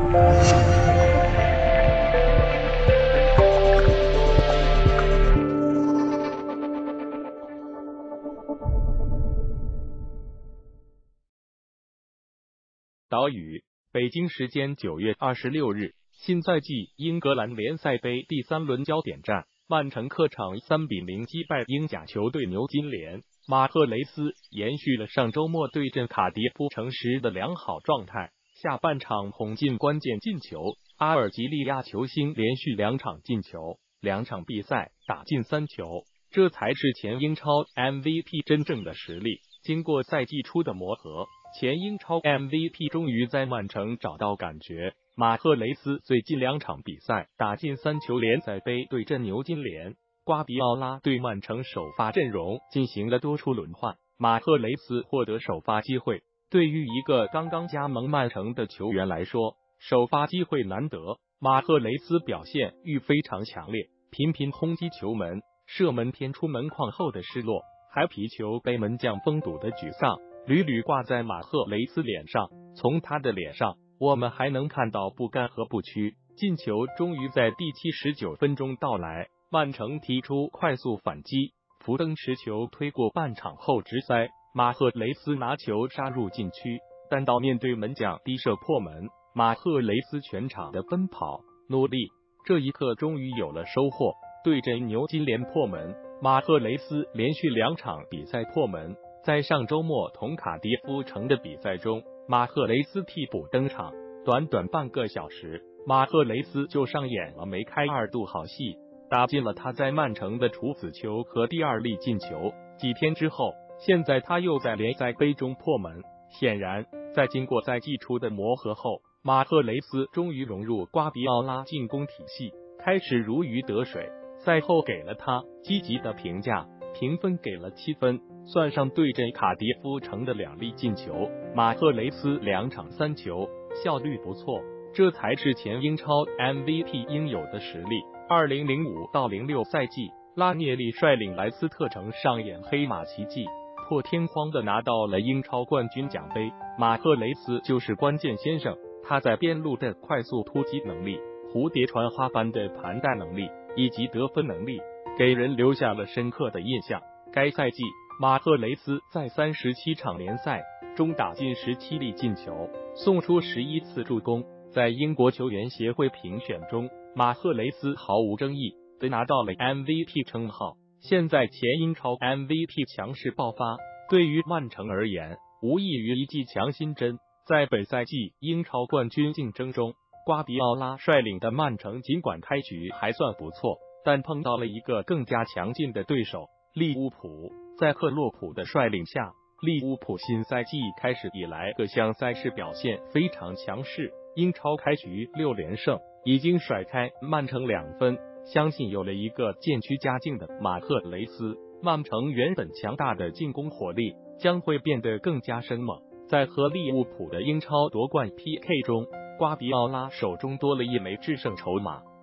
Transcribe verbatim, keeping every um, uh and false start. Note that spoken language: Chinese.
岛屿，北京时间九月二十六日，新赛季英格兰联赛杯第三轮焦点战，曼城客场三比零击败英甲球队牛津联。马赫雷斯延续了上周末对阵卡迪夫城时的良好状态，下半场捅进关键进球，阿尔及利亚球星连续两场进球，两场比赛打进三球，这才是前英超 M V P 真正的实力。经过赛季初的磨合，前英超 M V P 终于在曼城找到感觉。马赫雷斯最近两场比赛打进三球，联赛杯对阵牛津联，瓜迪奥拉对曼城首发阵容进行了多处轮换，马赫雷斯获得首发机会。对于一个刚刚加盟曼城的球员来说，首发机会难得，马赫雷斯表现欲非常强烈，频频轰击球门，射门偏出门框后的失落，还皮球被门将封堵的沮丧，屡屡挂在马赫雷斯脸上。从他的脸上，我们还能看到不甘和不屈。进球终于在第七十九分钟到来，曼城提出快速反击，福登持球推过半场后直塞，马赫雷斯拿球杀入禁区，但到面对门将低射破门，马赫雷斯全场的奔跑努力，这一刻终于有了收获。对阵牛津联破门，马赫雷斯连续两场比赛破门，在上周末同卡迪夫城的比赛中，马赫雷斯替补登场，短短半个小时，马赫雷斯就上演了梅开二度好戏，打进了他在曼城的处子球和第二粒进球。几天之后，现在他又在联赛杯中破门。显然，在经过赛季初的磨合后，马赫雷斯终于融入瓜迪奥拉进攻体系，开始如鱼得水。赛后给了他积极的评价，评分给了七分，算上对阵卡迪夫城的两粒进球，马赫雷斯两场三球，效率不错，这才是前英超 M V P 应有的实力。二零零五到零六赛季，拉涅利率领莱斯特城上演黑马奇迹，破天荒的拿到了英超冠军奖杯。马赫雷斯就是关键先生，他在边路的快速突击能力、蝴蝶传花般的盘带能力以及得分能力，给人留下了深刻的印象。该赛季，马赫雷斯在三十七场联赛中打进十七粒进球，送出十一次助攻。在英国球员协会评选中，马赫雷斯毫无争议地拿到了 M V P 称号。现在前英超 M V P 强势爆发，对于曼城而言，无异于一剂强心针。在本赛季英超冠军竞争中，瓜迪奥拉率领的曼城尽管开局还算不错，但碰到了一个更加强劲的对手利物浦。在克洛普的率领下，利物浦新赛季开始以来各项赛事表现非常强势，英超开局六连胜，已经甩开曼城两分。相信有了一个渐趋佳境的马赫雷斯，曼城原本强大的进攻火力将会变得更加生猛。在和利物浦的英超夺冠 P K 中，瓜迪奥拉手中多了一枚制胜筹码，